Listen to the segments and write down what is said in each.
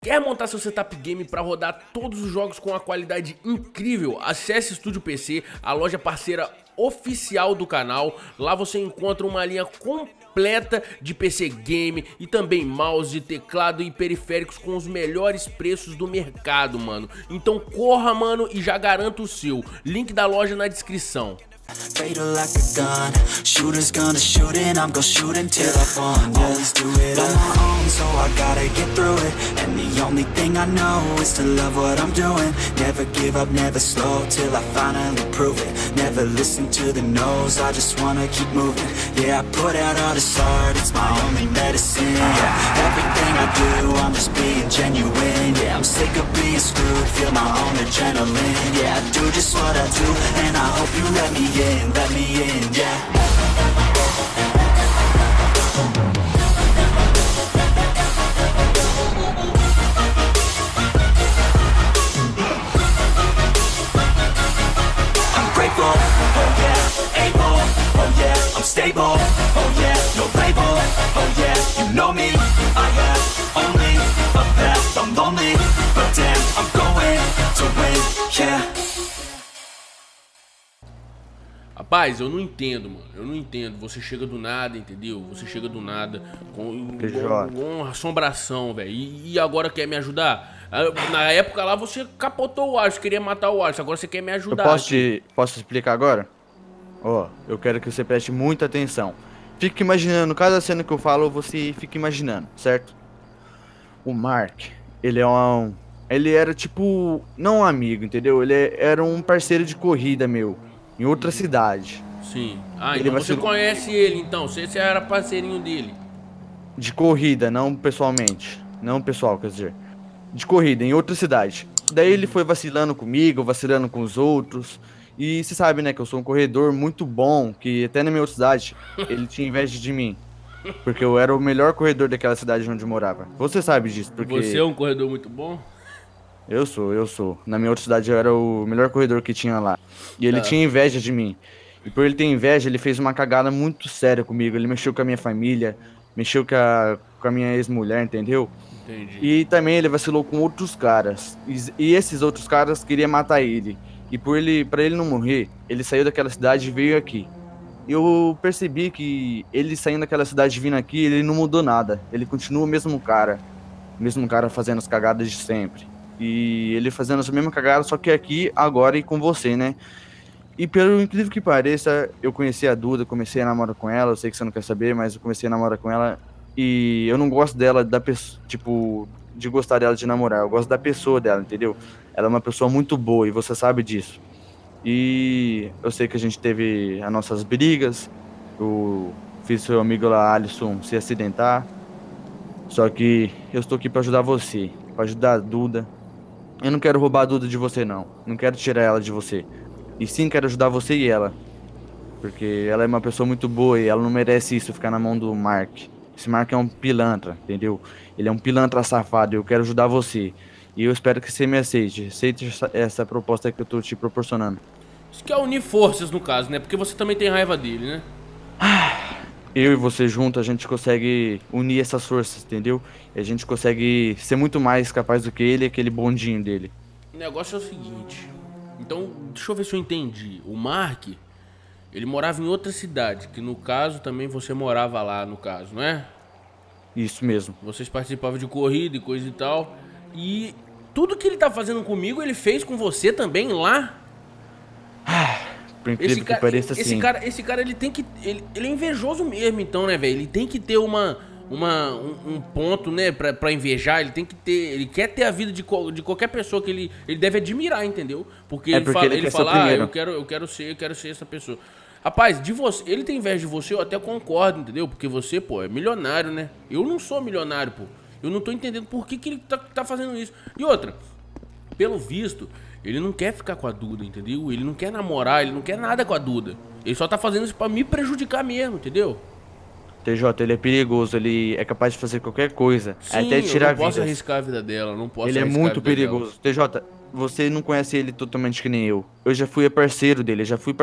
Quer montar seu setup game para rodar todos os jogos com uma qualidade incrível? Acesse Estúdio PC, a loja parceira oficial do canal. Lá você encontra uma linha completa de PC game e também mouse, teclado e periféricos com os melhores preços do mercado, mano. Então corra, mano, e já garanta o seu. Link da loja na descrição. Fatal like a gun, shooters gonna shoot and I'm gonna shoot until I fall. Always do it on my own, so I gotta get through it. And the only thing I know is to love what I'm doing. Never give up, never slow, till I finally prove it. Never listen to the no's, I just wanna keep moving. Yeah, I put out all this art, it's my only medicine. Yeah, everything I do, I'm just being genuine. Yeah, I'm sick of being screwed, feel my own adrenaline. Yeah, I do just what I do, and I hope you let me in, yeah. I'm grateful, oh yeah, able, oh yeah, I'm stable, oh yeah, no label, oh yeah, you know me, I have only a path, I'm lonely, but damn, I'm going to win, yeah. Rapaz, eu não entendo, mano. Eu não entendo. Você chega do nada, entendeu? Você chega do nada com uma assombração, velho. E agora quer me ajudar? Na época lá você capotou o Alisson, queria matar o Alisson. Agora você quer me ajudar. Posso explicar agora? Ó, eu quero que você preste muita atenção. Fique imaginando, cada cena que eu falo, você fica imaginando, certo? O Mark, ele era tipo, não um amigo, entendeu? Ele era um parceiro de corrida meu. Em outra cidade. Sim. Ah, então você conhece ele, então. Você era parceirinho dele. De corrida, não pessoalmente. Não pessoal, quer dizer. De corrida, em outra cidade. Daí ele foi vacilando comigo, vacilando com os outros. E você sabe, né, que eu sou um corredor muito bom, que até na minha outra cidade, ele tinha inveja de mim. Porque eu era o melhor corredor daquela cidade onde eu morava. Você sabe disso, porque... Você é um corredor muito bom? Eu sou. Na minha outra cidade eu era o melhor corredor que tinha lá. E ele tinha inveja de mim. E por ele ter inveja, ele fez uma cagada muito séria comigo. Ele mexeu com a minha família, mexeu com a minha ex-mulher, entendeu? Entendi. E também ele vacilou com outros caras. E esses outros caras queriam matar ele. E pra ele não morrer, ele saiu daquela cidade e veio aqui. Eu percebi que ele saindo daquela cidade e vindo aqui, ele não mudou nada. Ele continua o mesmo cara. O mesmo cara fazendo as cagadas de sempre. E ele fazendo essa mesma cagada, só que aqui, agora e com você, né? E pelo incrível que pareça, eu conheci a Duda, comecei a namorar com ela, eu sei que você não quer saber, mas eu comecei a namorar com ela. E eu não gosto dela, tipo, de gostar dela de namorar, eu gosto da pessoa dela, entendeu? Ela é uma pessoa muito boa e você sabe disso. E eu sei que a gente teve as nossas brigas, eu fiz seu amigo lá, Alisson, se acidentar. Só que eu estou aqui pra ajudar você, pra ajudar a Duda. Eu não quero roubar a Duda de você, não. Não quero tirar ela de você. E sim, quero ajudar você e ela. Porque ela é uma pessoa muito boa e ela não merece isso, ficar na mão do Mark. Esse Mark é um pilantra, entendeu? Ele é um pilantra safado e eu quero ajudar você. E eu espero que você me aceite. Aceite essa proposta que eu tô te proporcionando. Isso que é unir forças, no caso, né? Porque você também tem raiva dele, né? Eu e você junto, a gente consegue unir essas forças, entendeu? E a gente consegue ser muito mais capaz do que ele e aquele bondinho dele. O negócio é o seguinte. Então, deixa eu ver se eu entendi. O Mark, ele morava em outra cidade, que no caso também você morava lá, no caso, não é? Isso mesmo. Vocês participavam de corrida e coisa e tal. E tudo que ele tá fazendo comigo, ele fez com você também lá? Por incrível que pareça, sim. Esse cara, ele tem que... Ele é invejoso mesmo, então, né, velho? Ele tem que ter um ponto, né, pra invejar. Ele tem que ter... Ele quer ter a vida de qualquer pessoa que ele deve admirar, entendeu? Porque ele fala, eu quero ser essa pessoa. Rapaz, de você, ele tem inveja de você, eu até concordo, entendeu? Porque você, pô, é milionário, né? Eu não sou milionário, pô. Eu não tô entendendo por que ele tá fazendo isso. E outra, pelo visto... Ele não quer ficar com a Duda, entendeu? Ele não quer namorar, ele não quer nada com a Duda. Ele só tá fazendo isso pra me prejudicar mesmo, entendeu? TJ, ele é perigoso, ele é capaz de fazer qualquer coisa. Sim, até tirar a vida. Eu não posso arriscar a vida dela, não posso Ele é muito perigoso. TJ, você não conhece ele totalmente que nem eu. Eu já fui parceiro dele,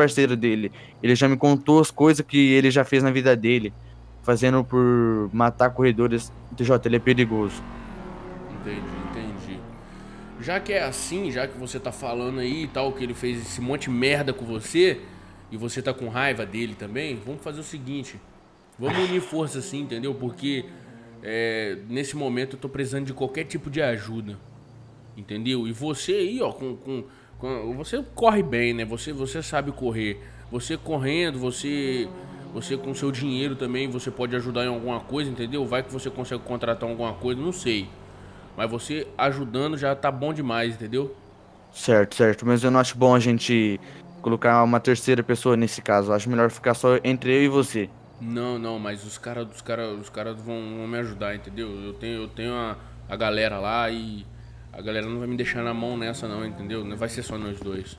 Ele já me contou as coisas que ele já fez na vida dele. Fazendo por matar corredores. TJ, ele é perigoso. Entendi. Entendi. Já que é assim, já que você tá falando aí e tal, que ele fez esse monte de merda com você, e você tá com raiva dele também, vamos fazer o seguinte. Vamos unir força assim, entendeu? Porque nesse momento eu tô precisando de qualquer tipo de ajuda. Entendeu? E você aí, ó, você corre bem, né? Você sabe correr. Você correndo, você com seu dinheiro também, você pode ajudar em alguma coisa, entendeu? Vai que você consegue contratar alguma coisa, não sei. Mas você ajudando já tá bom demais, entendeu? Certo, certo. Mas eu não acho bom a gente colocar uma terceira pessoa nesse caso. Eu acho melhor ficar só entre eu e você. Não, mas os caras vão me ajudar, entendeu? Eu tenho a galera lá e a galera não vai me deixar na mão nessa não, entendeu? Não vai ser só nós dois.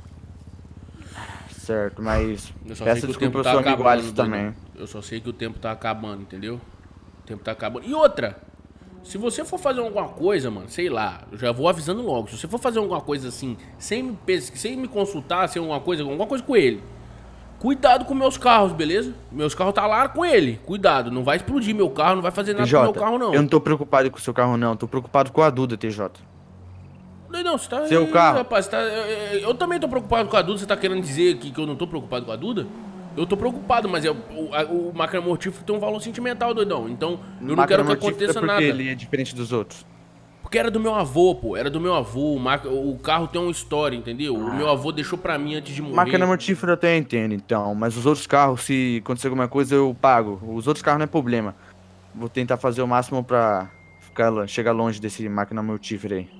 Certo, mas Eu só sei peço que o desculpa tempo ao tá seu amigo acabando Alisson também. Eu só sei que o tempo tá acabando, entendeu? O tempo tá acabando. E outra, se você for fazer alguma coisa, mano, sei lá, eu já vou avisando logo. Se você for fazer alguma coisa assim, sem me consultar, sem alguma coisa com ele, cuidado com meus carros, beleza? Meus carros tá lá com ele. Cuidado, não vai explodir meu carro, não vai fazer nada com meu carro, não. Eu não tô preocupado com o seu carro, não. Tô preocupado com a Duda, TJ. Não, você tá... Seu carro. Rapaz, eu também tô preocupado com a Duda. Você tá querendo dizer que eu não tô preocupado com a Duda? Eu tô preocupado, mas o máquina mortífero tem um valor sentimental, doidão. Então, eu não quero que aconteça nada. Porque ele é diferente dos outros. Porque era do meu avô, pô. Era do meu avô. O carro tem uma história, entendeu? O meu avô deixou pra mim antes de morrer. Máquina mortífera eu até entendo, então. Mas os outros carros, se acontecer alguma coisa, eu pago. Os outros carros não é problema. Vou tentar fazer o máximo pra chegar longe desse máquina mortífera aí.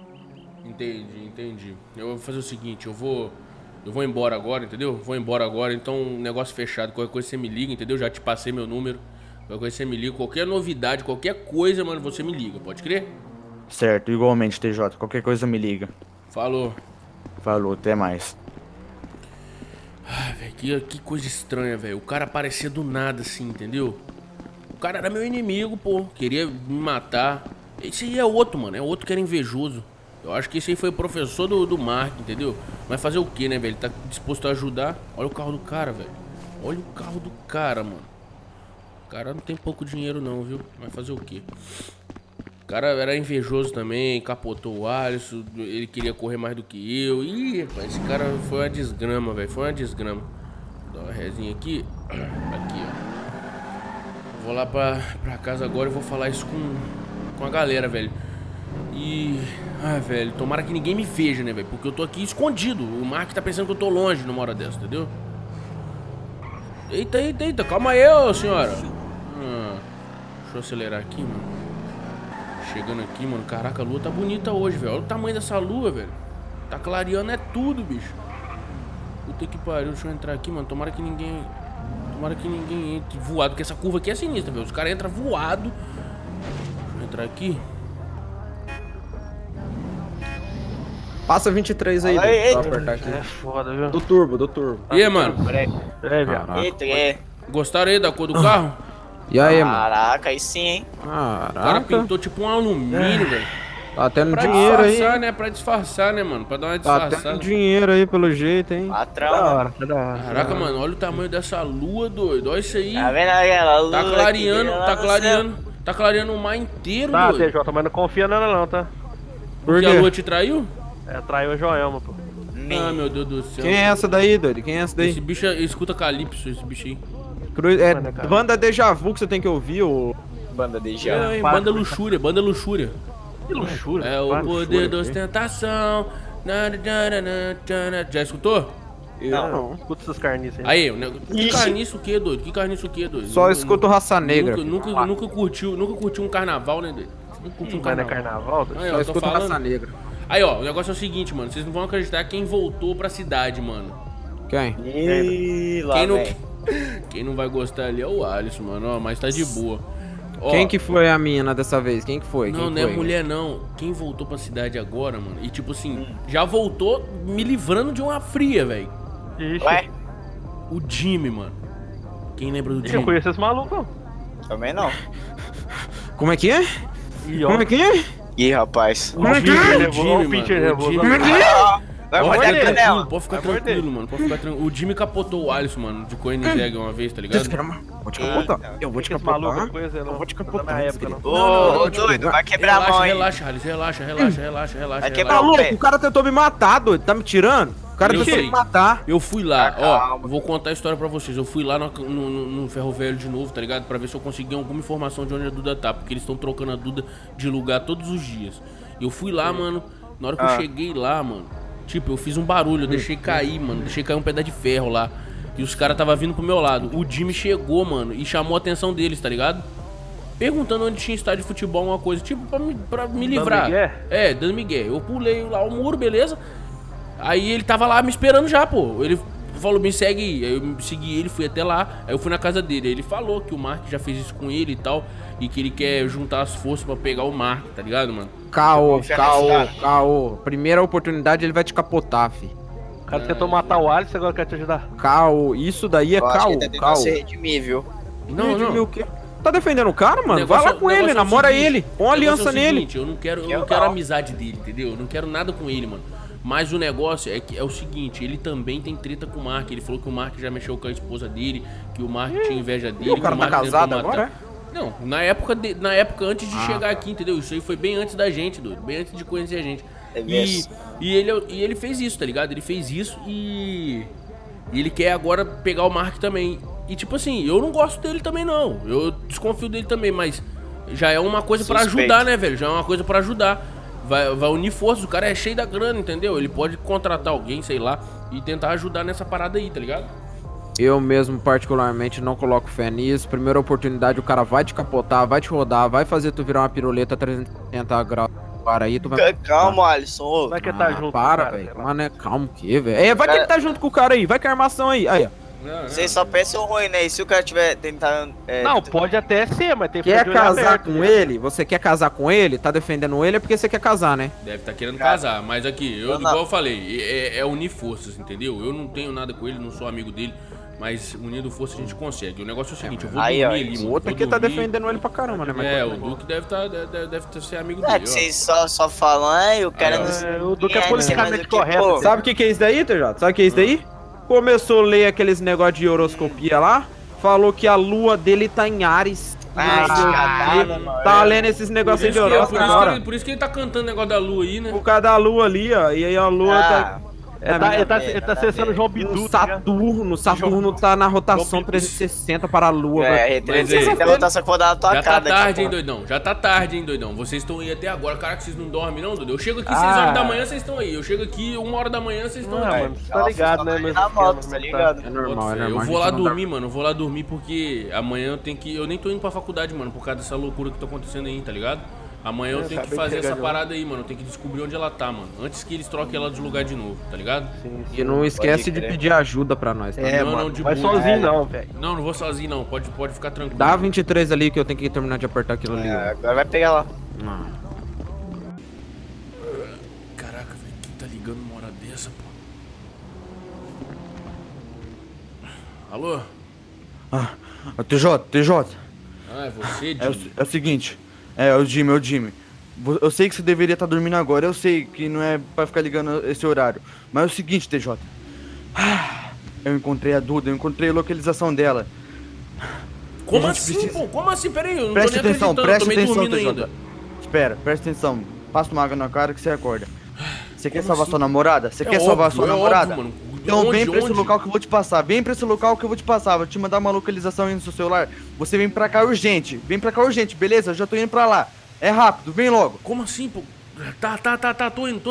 Entendi. Eu vou fazer o seguinte, eu vou embora agora, entendeu? Vou embora agora, então negócio fechado. Qualquer coisa você me liga, entendeu? Já te passei meu número. Qualquer coisa você me liga. Qualquer novidade, qualquer coisa, mano, você me liga. Pode crer? Certo, igualmente, TJ. Qualquer coisa me liga. Falou. Falou, até mais. Ai, velho, que coisa estranha, velho. O cara aparecia do nada, assim, entendeu? O cara era meu inimigo, pô. Queria me matar. Esse aí é outro, mano. É outro que era invejoso. Eu acho que esse aí foi o professor do Mark, entendeu? Mas fazer o que, né, velho? Ele tá disposto a ajudar. Olha o carro do cara, velho. Olha o carro do cara, mano. O cara não tem pouco dinheiro não, viu? Mas fazer o que? O cara era invejoso também, capotou o Alisson. Ele queria correr mais do que eu. Ih, rapaz, esse cara foi uma desgrama, velho. Foi uma desgrama. Vou dar uma resinha aqui. Aqui, ó. Vou lá pra casa agora e vou falar isso com a galera, velho. E... ah, velho, tomara que ninguém me veja, né, velho? Porque eu tô aqui escondido. O Mark tá pensando que eu tô longe numa hora dessa, entendeu? Eita, calma aí, ô senhora. Deixa eu acelerar aqui, mano. Chegando aqui, mano. Caraca, a lua tá bonita hoje, velho. Olha o tamanho dessa lua, velho. Tá clareando é tudo, bicho. Puta que pariu, deixa eu entrar aqui, mano. Tomara que ninguém entre voado. Porque essa curva aqui é sinistra, velho. Os caras entram voado. Deixa eu entrar aqui. Passa 23 aí, Eita, vou apertar aqui. é foda, viu? Do turbo. E aí, mano? Viado. Eita, Gostaram aí da cor do carro? E aí, mano? Caraca, aí sim, hein? O cara Caraca, pintou tipo um alumínio, velho. tá tendo Pra dinheiro aí. disfarçar, né? Pra disfarçar, né, mano? Pra dar uma Tá disfarçada. tendo dinheiro aí pelo jeito, hein? Patrão. Da hora, da hora. Caraca, mano, olha o tamanho dessa lua, doido. Olha isso aí. Tá vendo aquela lua? Tá clareando, que tá brilha lá no clareando. Tá clareando o mar inteiro, Tá, doido. TJ, mas não confia nela não, tá? Por Porque a quê? lua te traiu? É, traiu o Joelma, pô. Ah, meu Deus do céu. Quem é essa daí, doido? Quem é essa daí? Esse bicho escuta Calypso, esse bicho aí. É Mano, cara. banda Deja Vu que você tem que ouvir, ô. Banda de É, já. hein, banda luxúria, banda luxúria. Que luxúria. É o Para. poder da ostentação. Já escutou? Não, escuta essas carniças aí. Aí, que carniça o que, doido? Que carniça o que, doido? Só escuto Raça Negra. Nunca curtiu um carnaval, né, doido? Nunca curtiu um Mas não é carnaval. carnaval? Tá? Aí, Só ó, tô escuto Raça falando. Negra. Aí, ó, o negócio é o seguinte, mano. Vocês não vão acreditar quem voltou pra cidade, mano. Quem? Ih, lá Quem não, vem. quem não vai gostar ali é o Alisson, mano. Ó, mas tá de boa. Ó, Quem que foi a mina dessa vez? Quem que foi? Não, Quem não é foi? mulher, não. Quem voltou pra cidade agora, mano? E tipo assim, já voltou me livrando de uma fria, velho. Ixi, Ué? O Jimmy, mano. Quem lembra do eu Jimmy? conheço esse maluco, não. Também não. Como é que é? Ih, ó. Como é que é? Ih, rapaz. O Pincher nervoso, Jimmy, o Pincher mano, o nervoso. Jimmy. Vai Pode morder ficar a tranquilo, canela. pode ficar Vai morder. tranquilo, mano. Pode ficar tranquilo. O Jimmy capotou o Alisson, mano, de Koenigsegg uma vez, tá ligado? Desgrama. Vou te capotar. Eu vou te Esse maluco, capotar. coisa, não. Eu vou te Não, capotar. na época, não. Ô, doido, vai quebrar a mão aí. Relaxa, Alisson, relaxa. Vai quebrar Tá o louco? pé. O cara tentou me matar, doido. Tá me tirando? O cara Eu tentou sei. me matar. Eu fui lá, Calma. ó, vou contar a história pra vocês. Eu fui lá no Ferro Velho de novo, tá ligado? Pra ver se eu conseguia alguma informação de onde a Duda tá, porque eles estão trocando a Duda de lugar todos os dias. Eu fui lá, mano, na hora que eu cheguei lá, mano, tipo, eu fiz um barulho, eu deixei cair, mano, deixei cair um pedaço de ferro lá. E os caras tava vindo pro meu lado. O Jimmy chegou, mano, e chamou a atenção deles, tá ligado? Perguntando onde tinha estádio de futebol, uma coisa, tipo, pra me livrar. migué? É, dando migué. Eu pulei lá o muro, beleza? Aí ele tava lá me esperando já, pô. Ele falou, me segue aí. Aí eu segui ele, fui até lá. Aí eu fui na casa dele. Aí ele falou que o Mark já fez isso com ele e tal. E que ele quer juntar as forças pra pegar o Mark, tá ligado, mano? Caô. Primeira oportunidade ele vai te capotar, fi. O cara tentou matar o Alisson, agora quer te ajudar. Caô. Isso daí é Eu acho que caô. ele tá tentando Caô. se redimir, viu? Não. O quê? Tá defendendo o cara, mano? negócio Vai lá é- com o ele, negócio é o namora seguinte, ele. Põe uma o negócio aliança é o nele. seguinte, eu não quero não. a amizade dele, entendeu? Eu não quero nada com ele, mano. Mas o negócio é o seguinte, ele também tem treta com o Mark. Ele falou que o Mark já mexeu com a esposa dele, que o Mark tinha inveja dele. O cara que tá Mark tentou casado matar. agora, Não, na época antes de chegar aqui, entendeu? Isso aí foi bem antes da gente, doido. Bem antes de conhecer a gente. É E mesmo. ele fez isso, tá ligado? Ele fez isso e ele quer agora pegar o Mark também. E tipo assim, eu não gosto dele também não. Eu desconfio dele também, mas já é uma coisa pra Suspeito. ajudar, né, velho? Já é uma coisa pra ajudar. Vai unir forças, o cara é cheio da grana, entendeu? Ele pode contratar alguém, sei lá, e tentar ajudar nessa parada aí, tá ligado? Eu mesmo, particularmente, não coloco fé nisso. Primeira oportunidade, o cara vai te capotar, vai te rodar, vai fazer tu virar uma piruleta 360 graus. Para aí, tu vai... Calma, Alisson. Ô. Como é que tá junto? Para, cara, velho. sei lá. Mano, é calmo que, velho. É, vai que ele tá junto com o cara aí. Vai que a armação aí. Aí, ó. Vocês só pensam ruim, né? E se o cara tiver tentando... Não, pode até ser, mas tem que Quer ficar de olho casar aberto, com né? ele? Você quer casar com ele? Tá defendendo ele é porque você quer casar, né? Deve estar querendo casar, mas aqui, Eu não. igual eu falei, é unir forças, entendeu? Eu não tenho nada com ele, não sou amigo dele, mas unindo forças a gente consegue. O negócio é o seguinte, eu vou Aí, ó, dormir ali, O mano. outro vou aqui tá dormir. defendendo ele pra caramba, né? Mas É, o Duque deve ser amigo É dele, que ó. vocês só falam, ai, o cara Aí, ó. não sei. O Duque é não sei mais politicamente o que, correto, pô. Sabe o que é isso daí, TJ? Sabe o que é isso daí? Começou a ler aqueles negócios de horoscopia lá, falou que a lua dele tá em Ares. Ai, Não sei o escatada, quê. mano. Tá lendo esses negócios aí de horóscopo agora. Por isso que ele tá cantando o negócio da lua aí, né? Por causa da lua ali, ó. E aí a lua tá. Ele tá nada a acessando o ver. João Bidu, No tá ligado? Saturno tá na rotação João 360 para a lua, É, velho. 360 é rotação que eu vou dar na tua Já tá cara daqui a tarde, hein, pouco. doidão? Já tá tarde, hein, doidão? Vocês estão aí até agora. Caraca, vocês não dormem, não, doidão? Eu chego aqui 6 horas da manhã, vocês estão aí. Eu chego aqui 1 hora da manhã, vocês estão Ah, aí. mano, você tá ligado, né? Meu Na moto, esquema, tá como é que ligado? É normal, é Eu normal. vou a lá gente não dá- dormir, mano. Eu vou lá dormir porque amanhã eu tenho que. Eu nem tô indo pra faculdade, mano, por causa dessa loucura que tá acontecendo aí, tá ligado? Amanhã eu tenho que acabei de fazer chegar essa de parada aí, mano. Eu tenho que descobrir onde ela tá, mano. Antes que eles troquem ela de lugar de novo, tá ligado? E não esquece de crer. pedir ajuda pra nós, tá? É, Não, mano, não, de vai boa. sozinho não, velho. Não, não vou sozinho, não. Pode ficar tranquilo. Dá 23 ali que eu tenho que terminar de apertar aquilo ali. É, ó. agora vai pegar lá. Ah. Caraca, velho, quem tá ligando uma hora dessa, pô? Alô? TJ. Ah, é você, É Jimmy? o seguinte, é o Jimmy. Eu sei que você deveria estar dormindo agora, eu sei que não é pra ficar ligando esse horário. Mas é o seguinte, TJ. Eu encontrei a Duda, eu encontrei a localização dela. Como a gente assim, precisa- pô? Como assim? Pera aí, eu não Preste tô nem atenção, acreditando. preste Tô meio atenção, dormindo TJ. ainda. Espera, presta atenção. Passa uma água na cara que você acorda. Você quer Como salvar assim? sua namorada? Você É quer salvar óbvio, sua é namorada? óbvio, mano. Então Onde, vem pra esse onde? local que eu vou te passar. Vem pra esse local que eu vou te passar. Vou te mandar uma localização aí no seu celular. Você vem pra cá urgente. Vem pra cá urgente, beleza? Eu já tô indo pra lá. É rápido, vem logo. Como assim, pô? Tá. Tô indo.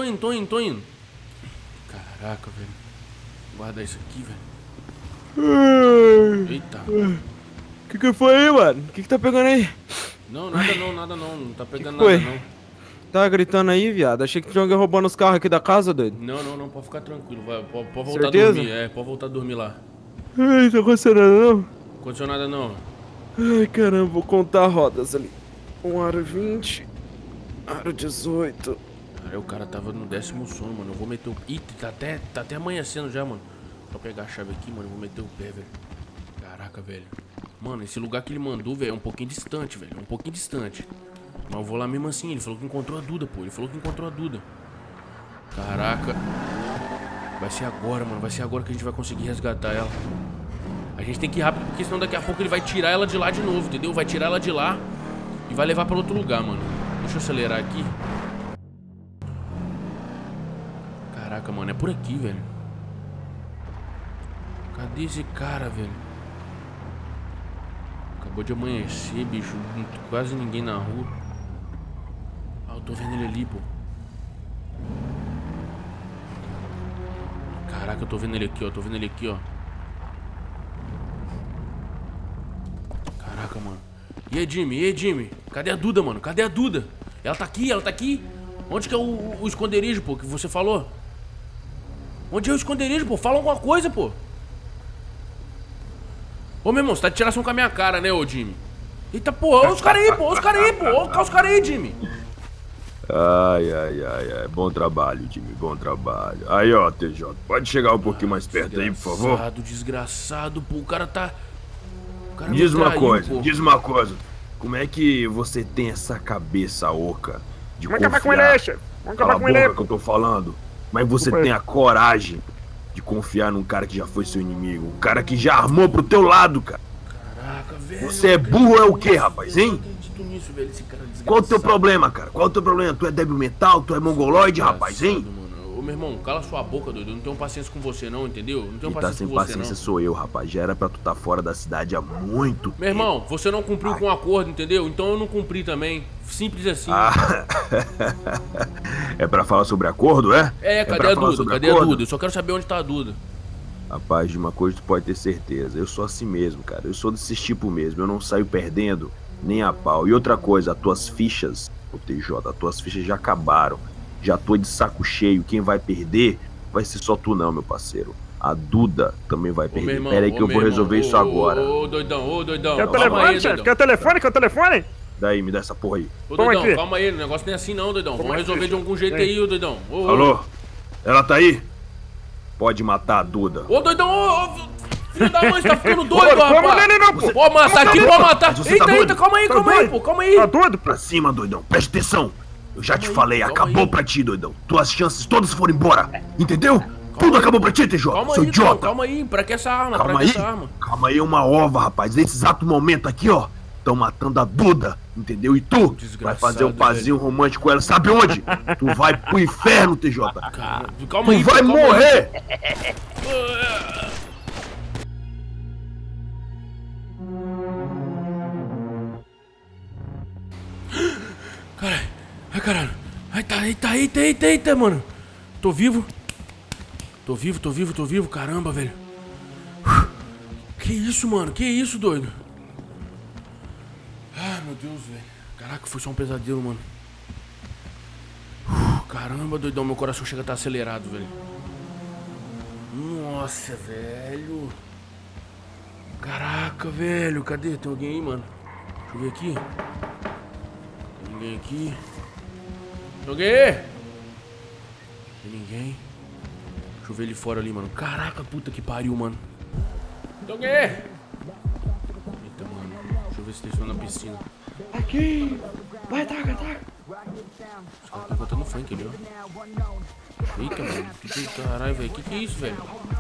Caraca, velho. Guarda isso aqui, velho. Eita. Que foi aí, mano? O que tá pegando aí? Não, nada não. Não tá pegando foi? nada, não. Tá gritando aí, viado? Achei que tinha alguém roubando os carros aqui da casa, doido. Não, pode ficar tranquilo. Pode voltar Certeza? a dormir. É, pode voltar a dormir lá. Ai, tá acontecendo não? Não aconteceu nada, não. Ai, caramba, vou contar rodas ali. 1h20, 1h18. Cara, o cara tava no 10º sono, mano. Eu vou meter o... Ih, tá até amanhecendo já, mano. Só pegar a chave aqui, mano. Eu vou meter o pé, velho. Caraca, velho. Mano, esse lugar que ele mandou, velho, é um pouquinho distante, velho. É um pouquinho distante. Mas eu vou lá mesmo assim. Ele falou que encontrou a Duda, pô. Ele falou que encontrou a Duda. Caraca. Vai ser agora, mano. Vai ser agora que a gente vai conseguir resgatar ela. A gente tem que ir rápido, porque senão daqui a pouco ele vai tirar ela de lá de novo, entendeu? Vai tirar ela de lá e vai levar pra outro lugar, mano. Deixa eu acelerar aqui. Caraca, mano. É por aqui, velho. Cadê esse cara, velho? Acabou de amanhecer, bicho. Quase ninguém na rua. Ah, eu tô vendo ele ali, pô. Caraca, eu tô vendo ele aqui, ó. Tô vendo ele aqui, ó. Caraca, mano. E aí, Jimmy? E aí, Jimmy? Cadê a Duda, mano? Cadê a Duda? Ela tá aqui, ela tá aqui. Onde que é o esconderijo, pô, que você falou? Onde é o esconderijo, pô? Fala alguma coisa, pô. Ô, meu irmão, você tá de tiração com a minha cara, né, ô, Jimmy? Eita, pô, olha os caras aí, pô. Olha os caras aí, pô. Olha os caras aí, Jimmy. Ai. Bom trabalho, Jimmy, bom trabalho. Aí, ó, TJ, pode chegar um pouquinho mais perto aí, por favor? Desgraçado, pô. O cara tá... Me diz uma coisa. Como é que você tem essa cabeça oca de confiar? Vamos acabar com ele, chefe. Vamos acabar com ele. Que eu tô falando. Mas você tem a coragem de confiar num cara que já foi seu inimigo. Um cara que já armou pro teu lado, cara. Caraca, velho. Você é burro é o quê, rapaz, hein? Eu não acredito nisso, velho. Esse cara desgraçado. Qual o teu problema, cara? Qual o teu problema? Tu é débil mental? Tu é mongoloide, rapaz, hein? Mano. Ô, meu irmão, cala sua boca, doido. Eu não tenho paciência com você, não, entendeu? Não tenho Quem tá paciência sem com você, paciência não. sou eu, rapaz. Já era pra tu tá fora da cidade há muito tempo. Meu irmão, você não cumpriu com o acordo, entendeu? Então eu não cumpri também. Simples assim. É pra falar sobre acordo, é? Cadê a Duda? Cadê a Duda? Eu só quero saber onde tá a Duda. Rapaz, de uma coisa tu pode ter certeza. Eu sou assim mesmo, cara. Eu sou desse tipo mesmo. Eu não saio perdendo nem a pau. E outra coisa, as tuas fichas, o TJ, as tuas fichas já acabaram. Já tô de saco cheio. Quem vai perder vai ser só tu não, meu parceiro. A Duda também vai perder. Pera aí que eu vou resolver isso agora. Ô, doidão. Quer o telefone, chefe? Quer o telefone? Daí, me dá essa porra aí. Ô, doidão, calma aí. O negócio não é assim não, doidão. Vamos resolver de algum jeito aí, ô, doidão. Alô? Ela tá aí? Pode matar a Duda. Ô, doidão, filho da mãe, você tá ficando doido, rapaz. Pode matar aqui, pode matar. Eita, calma aí, pô, calma aí. Tá doido? Pra cima, doidão. Presta atenção. Eu já te falei, acabou pra ti, doidão. Tuas chances todas foram embora. Entendeu? Tudo acabou pra ti, TJ. Seu idiota. Calma aí, pra que essa arma? Calma aí, é uma ova, rapaz. Nesse exato momento aqui, ó. Estão matando a Duda, entendeu? E tu vai fazer um pazinho romântico com ela, sabe onde? Tu vai pro inferno, TJ. Cara, calma aí, tu vai morrer! Ai, caralho. Eita, mano. Tô vivo, caramba, velho. Que isso, mano? Que isso, doido? Ai, meu Deus, velho. Caraca, foi só um pesadelo, mano. Caramba, doidão, meu coração chega a estar acelerado, velho. Nossa, velho. Caraca, velho. Cadê? Tem alguém aí, mano? Deixa eu ver aqui. Tem ninguém aqui. Tem alguém aí? Tem ninguém. Deixa eu ver ele fora ali, mano. Caraca, puta que pariu, mano. Tem alguém aí? Eita, mano. Deixa eu ver se tem som na piscina. Aqui! Vai, taca! Os caras estão cantando funk ali, ó. Eita, mano. Caralho, velho. Que é isso, velho?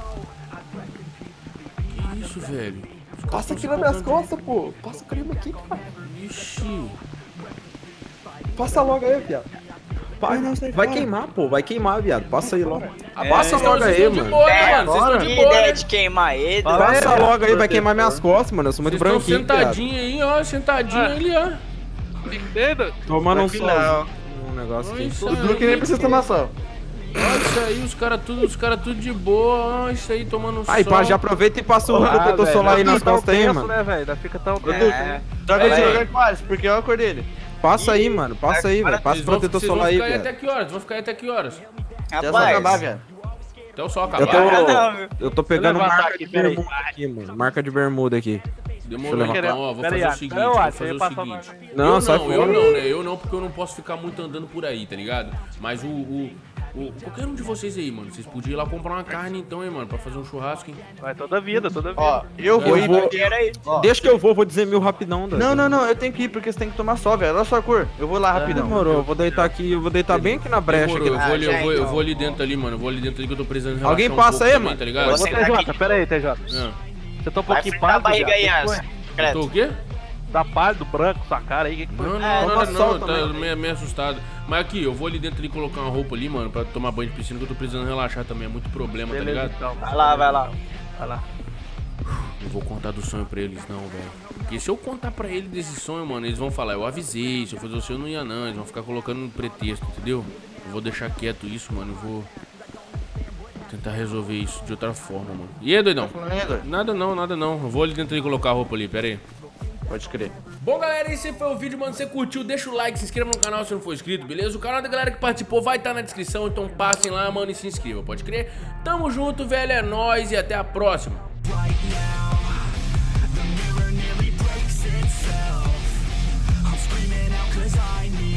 Que isso, velho? Passa aqui nas minhas costas, pô! Passa o crime aqui, cara! Ixi. Passa logo aí, viado! Vai queimar, pô. Vai queimar, viado. Passa aí logo. Passa logo aí, mano. Vocês estão de Que boa, ideia né? de queimar ele. Passa logo aí, vai queimar minhas costas, mano. Eu sou muito Vocês estão branquinho, viado. sentadinho aí, ó. Sentadinho ali, ó. Tomando um Tranquilo. sol. Um negócio aqui. Isso O Duque nem precisa tomar sol. Olha isso aí, os cara tudo de boa. Ó, isso aí tomando sol. Aí, pá, já aproveita e passa o protetor solar aí nas costas aí, mano. né, velho? Não fica tão Joga de lugar com Alisson, porque eu acordei ele. Passa aí, mano. Passa aí, velho. Passa o protetor solar aí, Vocês velho. vão ficar aí até que horas? Já vai acabar, Rapaz, velho. Até o sol Eu acabar. tô pegando levantar marca aqui, de pera aí. bermuda aqui, mano. Marca de bermuda aqui. Demorou, Deixa eu então, ó. Vou Pera fazer aí, o seguinte. pera aí, Vou você fazer ia o passar seguinte. Não, sai eu fora. não, né? Eu não, porque eu não posso ficar muito andando por aí, tá ligado? Mas Qualquer um de vocês aí, mano. Vocês podiam ir lá comprar uma carne então, hein, mano, pra fazer um churrasco, hein? Vai toda a vida, toda a vida. Ó, eu vou ir. Deixa que eu vou dizer mil rapidão, Doug. Não, eu tenho que ir porque você tem que tomar sol, velho. Olha só a cor. Eu vou lá rapidão. Demorou, eu vou deitar aqui, eu vou deitar bem aqui na brecha. Demorou, Aqui. eu vou ali dentro ali, mano. Eu vou ali dentro ali que eu tô precisando relaxar Alguém um passa pouco aí, também, mano? tá ligado? Ô, TJ, pera aí, TJ. Você tá um Vai pouquinho fritar a pálido, barriga aí, viado. Anson. Eu tô o quê? Tá pálido, branco, sua cara aí, que foi? Não, tá meio assustado. Mas aqui, eu vou ali dentro ali colocar uma roupa ali, mano, pra tomar banho de piscina, que eu tô precisando relaxar também, é muito problema, Beleza, tá ligado? então. Vai lá. Vai lá. Não vou contar do sonho pra eles não, velho. Porque se eu contar pra eles desse sonho, mano, eles vão falar, eu avisei, se eu fosse você eu não ia não, eles vão ficar colocando um pretexto, entendeu? Eu vou deixar quieto isso, mano, e vou tentar resolver isso de outra forma, mano. E aí, doidão? Nada não. Eu vou ali dentro e colocar a roupa ali, pera aí. Pode crer. Bom, galera, esse foi o vídeo, mano. Se você curtiu, deixa o like, se inscreva no canal se não for inscrito, beleza? O canal da galera que participou vai estar na descrição, então passem lá, mano, e se inscreva, pode crer? Tamo junto, velho, é nóis e até a próxima. Right now, the mirror nearly breaks itself. I'm screaming out 'cause I need